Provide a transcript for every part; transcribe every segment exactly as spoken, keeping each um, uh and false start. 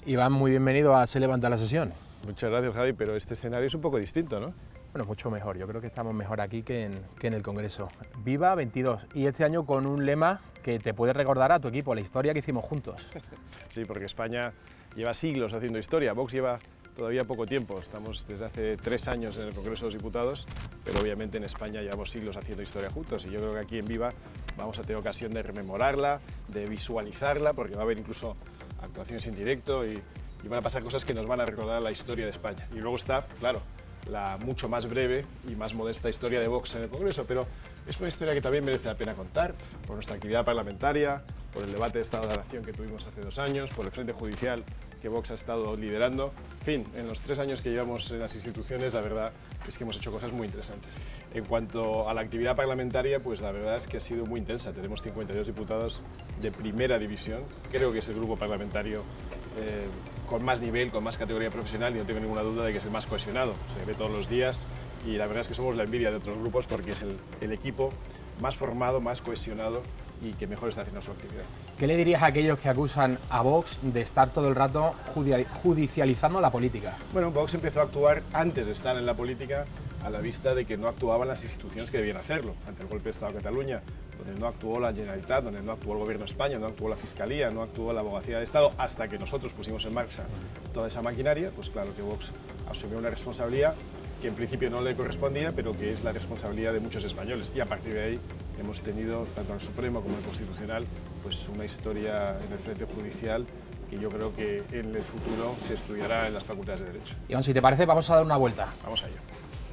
Iván, muy bienvenido a Se Levanta la Sesión. Muchas gracias, Javi, pero este escenario es un poco distinto, ¿no? Bueno, mucho mejor. Yo creo que estamos mejor aquí que en, que en el Congreso. Viva veintidós, y este año con un lema que te puede recordar a tu equipo, la historia que hicimos juntos. Sí, porque España lleva siglos haciendo historia, Vox lleva todavía poco tiempo, estamos desde hace tres años en el Congreso de los Diputados, pero obviamente en España llevamos siglos haciendo historia juntos, y yo creo que aquí en Viva vamos a tener ocasión de rememorarla, de visualizarla, porque va a haber incluso actuaciones en directo y, y van a pasar cosas que nos van a recordar la historia de España. Y luego está, claro, la mucho más breve y más modesta historia de Vox en el Congreso, pero es una historia que también merece la pena contar por nuestra actividad parlamentaria, por el debate de Estado de la Nación que tuvimos hace dos años, por el Frente Judicial que Vox ha estado liderando. En fin, en los tres años que llevamos en las instituciones, la verdad es que hemos hecho cosas muy interesantes. En cuanto a la actividad parlamentaria, pues la verdad es que ha sido muy intensa. Tenemos cincuenta y dos diputados de primera división. Creo que es el grupo parlamentario eh, con más nivel, con más categoría profesional, y no tengo ninguna duda de que es el más cohesionado. Se ve todos los días y la verdad es que somos la envidia de otros grupos porque es el, el equipo más formado, más cohesionado y que mejor está haciendo su actividad. ¿Qué le dirías a aquellos que acusan a Vox de estar todo el rato judicializando la política? Bueno, Vox empezó a actuar antes de estar en la política, a la vista de que no actuaban las instituciones que debían hacerlo. Ante el golpe de Estado de Cataluña, donde no actuó la Generalitat, donde no actuó el Gobierno de España, no actuó la Fiscalía, no actuó la Abogacía de Estado, hasta que nosotros pusimos en marcha toda esa maquinaria, pues claro que Vox asumió una responsabilidad que en principio no le correspondía, pero que es la responsabilidad de muchos españoles. Y a partir de ahí hemos tenido, tanto en el Supremo como en el Constitucional, pues una historia en el frente judicial que yo creo que en el futuro se estudiará en las facultades de Derecho. Iván, si te parece, vamos a dar una vuelta. Vamos allá.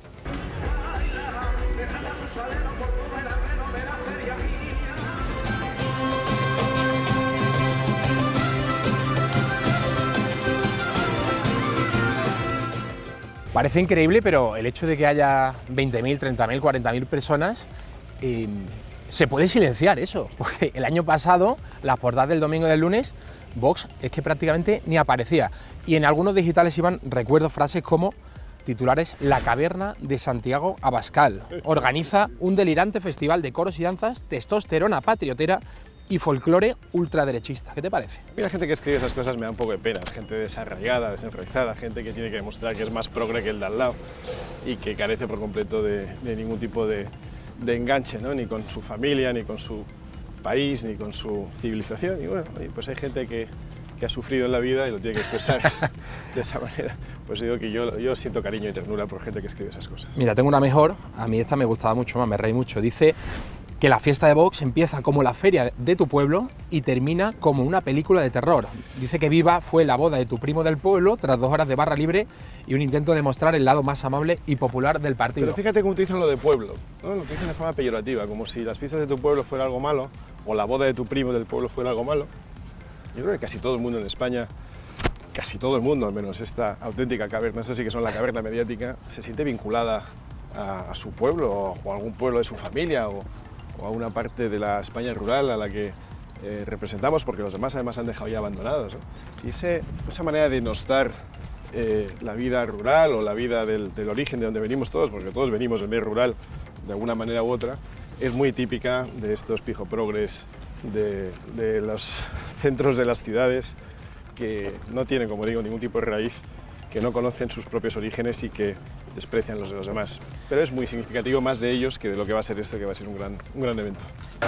Parece increíble, pero el hecho de que haya veinte mil, treinta mil, cuarenta mil personas, eh, se puede silenciar eso, porque el año pasado, las portadas del domingo y del lunes, Vox es que prácticamente ni aparecía. Y en algunos digitales, Iván, recuerdo frases como titulares: La caverna de Santiago Abascal organiza un delirante festival de coros y danzas, testosterona patriotera y folclore ultraderechista. ¿Qué te parece? A mí la gente que escribe esas cosas me da un poco de pena, es gente desarraigada, desenraizada, gente que tiene que demostrar que es más progre que el de al lado y que carece por completo de, de ningún tipo de, de enganche, ¿no? Ni con su familia, ni con su país, ni con su civilización. Y bueno, pues hay gente que, que ha sufrido en la vida y lo tiene que expresar de esa manera. Pues digo que yo, yo siento cariño y ternura por gente que escribe esas cosas. Mira, tengo una mejor, a mí esta me gustaba mucho más, me reí mucho. Dice que la fiesta de Vox empieza como la feria de tu pueblo y termina como una película de terror. Dice que Viva fue la boda de tu primo del pueblo tras dos horas de barra libre y un intento de mostrar el lado más amable y popular del partido. Pero fíjate cómo utilizan lo de pueblo, ¿no? Lo utilizan de forma peyorativa, como si las fiestas de tu pueblo fuera algo malo o la boda de tu primo del pueblo fuera algo malo. Yo creo que casi todo el mundo en España, casi todo el mundo, al menos esta auténtica caverna, eso sí que son la caverna mediática, se siente vinculada a, a su pueblo o, o a algún pueblo de su familia o, o a una parte de la España rural a la que eh, representamos, porque los demás además han dejado ya abandonados, ¿no? Y ese, esa manera de denostar eh, la vida rural o la vida del, del origen de donde venimos todos, porque todos venimos del medio rural de alguna manera u otra, es muy típica de estos pijoprogres de, de los centros de las ciudades que no tienen, como digo, ningún tipo de raíz, que no conocen sus propios orígenes y que desprecian los de los demás. Pero es muy significativo más de ellos que de lo que va a ser esto, que va a ser un gran, un gran evento.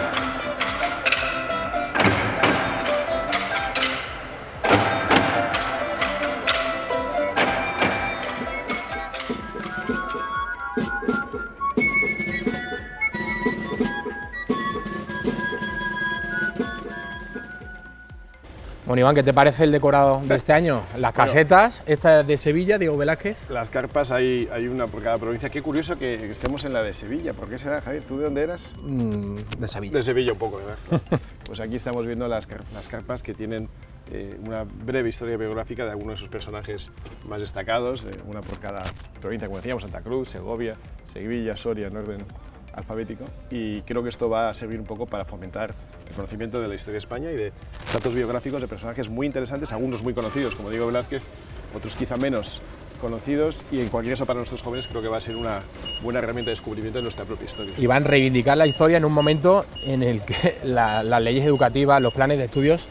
Bueno, Iván, ¿qué te parece el decorado de este año? Las casetas, bueno, esta de Sevilla, Diego Velázquez. Las carpas hay, hay una por cada provincia. Qué curioso que, que estemos en la de Sevilla. ¿Por qué será, Javier? ¿Tú de dónde eras? Mm, de Sevilla. De Sevilla un poco, ¿verdad? Claro. Pues aquí estamos viendo las, las carpas que tienen eh, una breve historia biográfica de algunos de sus personajes más destacados, eh, una por cada provincia, como decíamos, Santa Cruz, Segovia, Sevilla, Soria, en orden alfabético, y creo que esto va a servir un poco para fomentar el conocimiento de la historia de España y de datos biográficos de personajes muy interesantes, algunos muy conocidos, como Diego Velázquez, otros quizá menos conocidos, y en cualquier caso para nuestros jóvenes creo que va a ser una buena herramienta de descubrimiento de nuestra propia historia. Y van a reivindicar la historia en un momento en el que la, las leyes educativas, los planes de estudios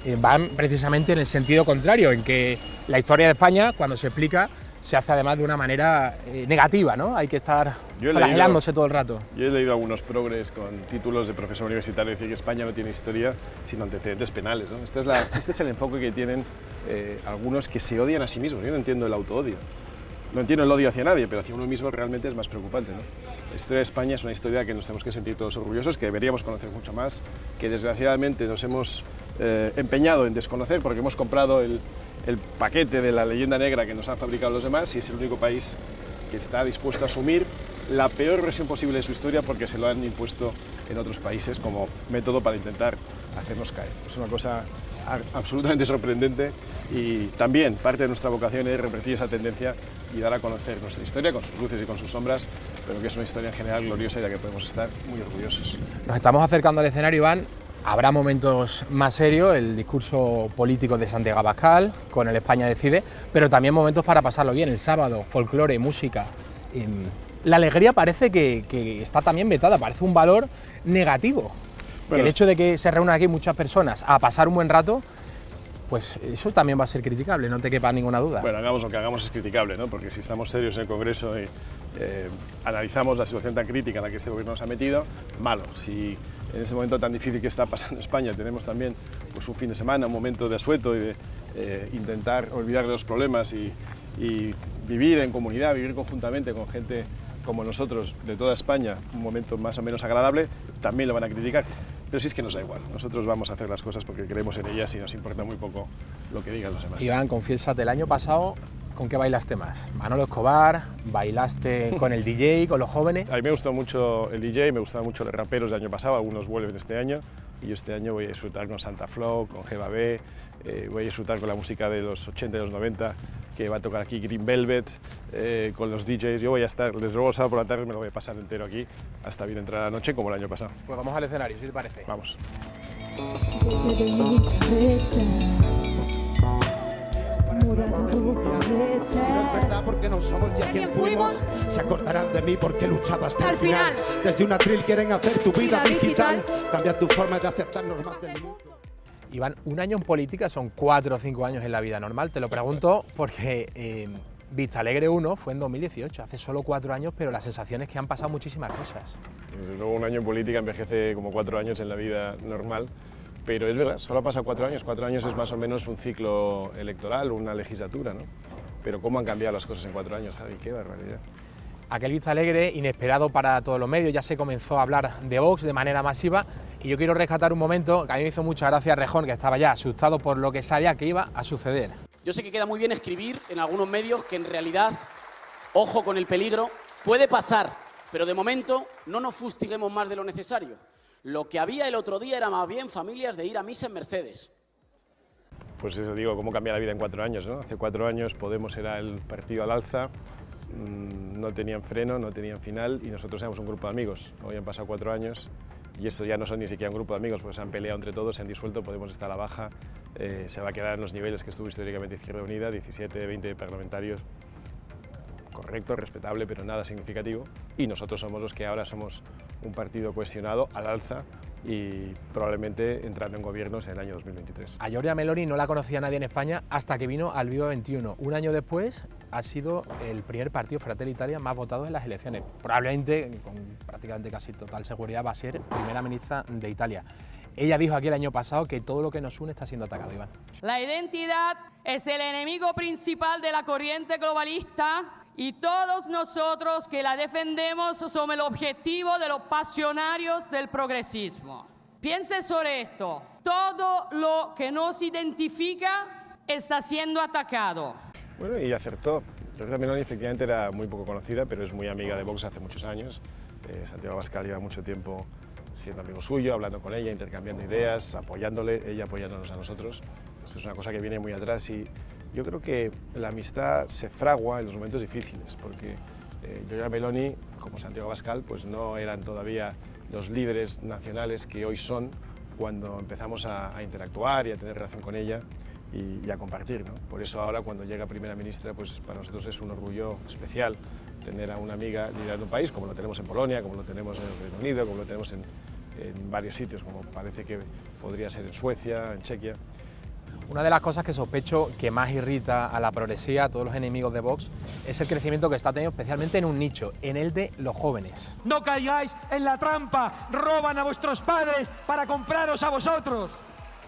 eh, van precisamente en el sentido contrario, en que la historia de España, cuando se explica, se hace además de una manera eh, negativa, ¿no? Hay que estar flagelándose todo el rato. Yo he leído algunos progres con títulos de profesor universitario decir que España no tiene historia sino antecedentes penales, ¿no? Este es, la, este es el enfoque que tienen eh, algunos que se odian a sí mismos. Yo no entiendo el autoodio. No entiendo el odio hacia nadie, pero hacia uno mismo realmente es más preocupante, ¿no? La historia de España es una historia que nos tenemos que sentir todos orgullosos, que deberíamos conocer mucho más, que desgraciadamente nos hemos eh, empeñado en desconocer porque hemos comprado el, el paquete de la leyenda negra que nos han fabricado los demás y es el único país que está dispuesto a asumir la peor versión posible de su historia porque se lo han impuesto en otros países como método para intentar hacernos caer. Es una cosa absolutamente sorprendente y también parte de nuestra vocación es revertir esa tendencia y dar a conocer nuestra historia con sus luces y con sus sombras, pero que es una historia en general gloriosa y de la que podemos estar muy orgullosos. Nos estamos acercando al escenario, Iván. Habrá momentos más serios, el discurso político de Santiago Abascal con el España decide, pero también momentos para pasarlo bien, el sábado, folclore, música. La alegría parece que, que está también vetada, parece un valor negativo. Bueno, el hecho de que se reúnan aquí muchas personas a pasar un buen rato, pues eso también va a ser criticable, no te quepa ninguna duda. Bueno, hagamos lo que hagamos es criticable, ¿no? Porque si estamos serios en el Congreso y eh, analizamos la situación tan crítica en la que este gobierno nos ha metido, malo. Si en este momento tan difícil que está pasando España tenemos también pues, un fin de semana, un momento de asueto y de eh, intentar olvidar de los problemas y, y vivir en comunidad, vivir conjuntamente con gente como nosotros de toda España, un momento más o menos agradable, también lo van a criticar. Pero sí es que nos da igual, nosotros vamos a hacer las cosas porque creemos en ellas y nos importa muy poco lo que digan los demás. Iván, confiésate, el año pasado, ¿con qué bailaste más? Manolo Escobar, bailaste con el D J, con los jóvenes. A mí me gustó mucho el D J, me gustaban mucho los raperos del año pasado, algunos vuelven este año y yo este año voy a disfrutar con Santa Flow, con G B B, eh, voy a disfrutar con la música de los ochenta y los noventa, que va a tocar aquí Green Velvet, eh, con los D Js. Yo voy a estar, desde luego, sábado por la tarde me lo voy a pasar entero aquí, hasta bien entrar la noche, como el año pasado. Pues vamos al escenario, si te parece. Vamos. Si no es verdad porque no somos ya quien fuimos, se acordarán de mí porque he luchado hasta el final. Desde un atril quieren hacer tu vida digital, cambiar tu forma de aceptar normas del mundo. Iván, un año en política son cuatro o cinco años en la vida normal. Te lo pregunto porque eh, Vista Alegre uno fue en dos mil dieciocho, hace solo cuatro años, pero la sensación es que han pasado muchísimas cosas. Desde luego un año en política envejece como cuatro años en la vida normal, pero es verdad, solo ha pasado cuatro años. Cuatro años es más o menos un ciclo electoral, una legislatura, ¿no? Pero cómo han cambiado las cosas en cuatro años, Javi, qué barbaridad. Aquel Vista Alegre, inesperado para todos los medios, ya se comenzó a hablar de Vox de manera masiva y yo quiero rescatar un momento que a mí me hizo mucha gracia Rejón, que estaba ya asustado por lo que sabía que iba a suceder. Yo sé que queda muy bien escribir en algunos medios que en realidad, ojo con el peligro, puede pasar, pero de momento no nos fustiguemos más de lo necesario. Lo que había el otro día era más bien familias de ir a misa en Mercedes. Pues eso digo, cómo cambia la vida en cuatro años, ¿no? Hace cuatro años Podemos era el partido al alza, no tenían freno, no tenían final y nosotros éramos un grupo de amigos. Hoy han pasado cuatro años y esto ya no son ni siquiera un grupo de amigos, pues se han peleado entre todos, se han disuelto, Podemos estar a la baja, eh, se va a quedar en los niveles que estuvo históricamente Izquierda Unida, diecisiete, veinte parlamentarios, correcto, respetable, pero nada significativo. Y nosotros somos los que ahora somos un partido cuestionado al alza y probablemente entrando en gobiernos en el año dos mil veintitrés. A Giorgia Meloni no la conocía nadie en España hasta que vino al Viva veintiuno. Un año después ha sido el primer partido Fratelli Italia más votado en las elecciones. Probablemente, con prácticamente casi total seguridad, va a ser primera ministra de Italia. Ella dijo aquí el año pasado que todo lo que nos une está siendo atacado, Iván. La identidad es el enemigo principal de la corriente globalista y todos nosotros que la defendemos somos el objetivo de los pasionarios del progresismo. Piense sobre esto. Todo lo que nos identifica está siendo atacado. Bueno, y acertó. Giorgia Meloni efectivamente era muy poco conocida, pero es muy amiga de Vox hace muchos años. Eh, Santiago Abascal lleva mucho tiempo siendo amigo suyo, hablando con ella, intercambiando ideas, apoyándole, ella apoyándonos a nosotros. Esto es una cosa que viene muy atrás y yo creo que la amistad se fragua en los momentos difíciles, porque eh, Giorgia Meloni, como Santiago Abascal, pues no eran todavía los líderes nacionales que hoy son cuando empezamos a, a interactuar y a tener relación con ella y, y a compartir, ¿no? Por eso ahora cuando llega primera ministra, pues para nosotros es un orgullo especial tener a una amiga liderando un país, como lo tenemos en Polonia, como lo tenemos en el Reino Unido, como lo tenemos en, en varios sitios, como parece que podría ser en Suecia, en Chequia. Una de las cosas que sospecho que más irrita a la progresía, a todos los enemigos de Vox, es el crecimiento que está teniendo especialmente en un nicho, en el de los jóvenes. No caigáis en la trampa, roban a vuestros padres para compraros a vosotros.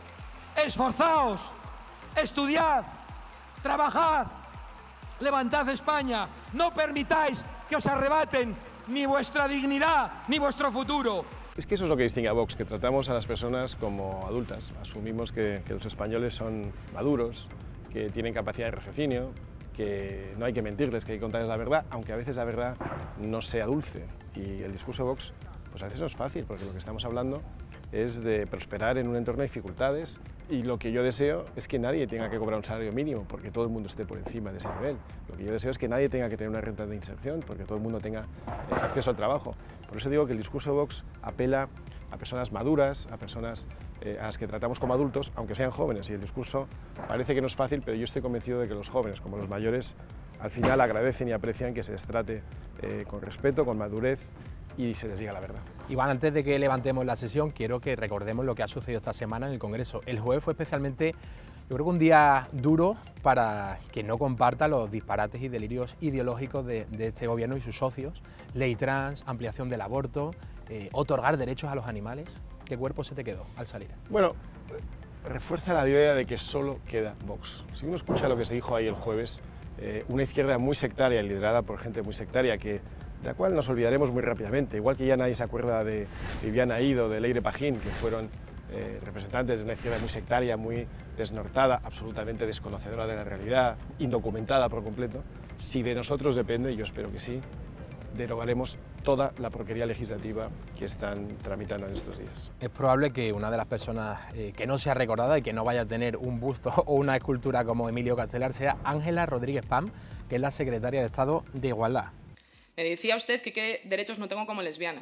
Esforzaos, estudiad, trabajad, levantad España, no permitáis que os arrebaten ni vuestra dignidad ni vuestro futuro. Es que eso es lo que distingue a Vox, que tratamos a las personas como adultas. Asumimos que, que los españoles son maduros, que tienen capacidad de raciocinio, que no hay que mentirles, que hay que contarles la verdad, aunque a veces la verdad no sea dulce. Y el discurso de Vox, pues a veces no es fácil, porque lo que estamos hablando es de prosperar en un entorno de dificultades, y lo que yo deseo es que nadie tenga que cobrar un salario mínimo porque todo el mundo esté por encima de ese nivel. Lo que yo deseo es que nadie tenga que tener una renta de inserción porque todo el mundo tenga eh, acceso al trabajo. Por eso digo que el discurso de Vox apela a personas maduras, a personas eh, a las que tratamos como adultos, aunque sean jóvenes, y el discurso parece que no es fácil, pero yo estoy convencido de que los jóvenes, como los mayores, al final agradecen y aprecian que se les trate eh, con respeto, con madurez, y se les diga la verdad. Iván, antes de que levantemos la sesión, quiero que recordemos lo que ha sucedido esta semana en el Congreso. El jueves fue especialmente, yo creo que un día duro para quien no comparta los disparates y delirios ideológicos de, de este gobierno y sus socios. Ley trans, ampliación del aborto, eh, otorgar derechos a los animales. ¿Qué cuerpo se te quedó al salir? Bueno, refuerza la idea de que solo queda Vox. Si uno escucha lo que se dijo ahí el jueves, eh, una izquierda muy sectaria, liderada por gente muy sectaria, que de la cual nos olvidaremos muy rápidamente, igual que ya nadie se acuerda de Viviana Ido, de Leire Pajín, que fueron eh, representantes de una izquierda muy sectaria, muy desnortada, absolutamente desconocedora de la realidad, indocumentada por completo. Si de nosotros depende, y yo espero que sí, derogaremos toda la porquería legislativa que están tramitando en estos días. Es probable que una de las personas eh, que no sea recordada y que no vaya a tener un busto o una escultura como Emilio Castelar sea Ángela Rodríguez Pam, que es la secretaria de Estado de Igualdad. Me decía usted que qué derechos no tengo como lesbiana.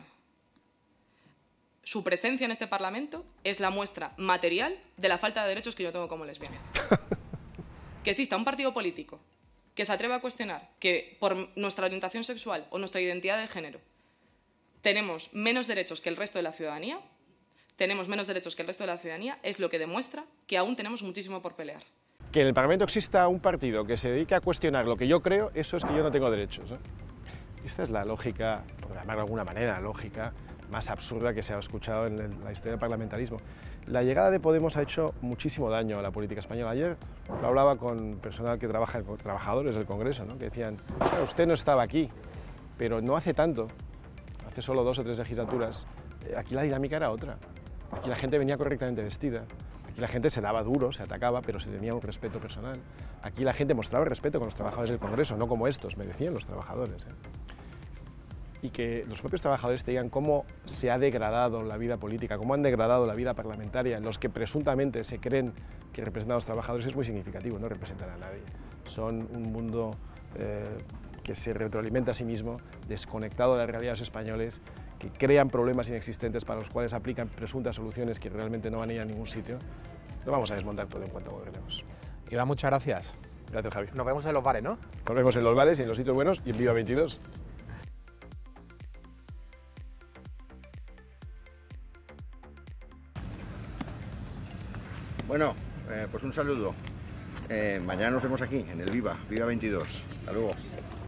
Su presencia en este Parlamento es la muestra material de la falta de derechos que yo tengo como lesbiana. Que exista un partido político que se atreva a cuestionar que por nuestra orientación sexual o nuestra identidad de género tenemos menos derechos que el resto de la ciudadanía, tenemos menos derechos que el resto de la ciudadanía, es lo que demuestra que aún tenemos muchísimo por pelear. Que en el Parlamento exista un partido que se dedique a cuestionar lo que yo creo, eso es que yo no tengo derechos, ¿eh? Esta es la lógica, por llamarlo de alguna manera, la lógica más absurda que se ha escuchado en la historia del parlamentarismo. La llegada de Podemos ha hecho muchísimo daño a la política española. Ayer lo hablaba con personal que trabaja, con trabajadores del Congreso, ¿no? Que decían, claro, usted no estaba aquí, pero no hace tanto, hace solo dos o tres legislaturas, aquí la dinámica era otra. Aquí la gente venía correctamente vestida, aquí la gente se daba duro, se atacaba, pero se tenía un respeto personal. Aquí la gente mostraba respeto con los trabajadores del Congreso, no como estos, me decían los trabajadores, ¿eh? Y que los propios trabajadores te digan cómo se ha degradado la vida política, cómo han degradado la vida parlamentaria, los que presuntamente se creen que representan a los trabajadores, es muy significativo, no representan a nadie. Son un mundo eh, que se retroalimenta a sí mismo, desconectado de la realidad de los españoles, que crean problemas inexistentes para los cuales aplican presuntas soluciones que realmente no van a ir a ningún sitio. Lo vamos a desmontar todo en cuanto gobernemos. Iván, muchas gracias. Gracias, Javi. Nos vemos en los bares, ¿no? Nos vemos en los bares y en los sitios buenos y en Viva veintidós. Bueno, eh, pues un saludo. Eh, mañana nos vemos aquí, en el Viva, Viva veintidós. Hasta luego.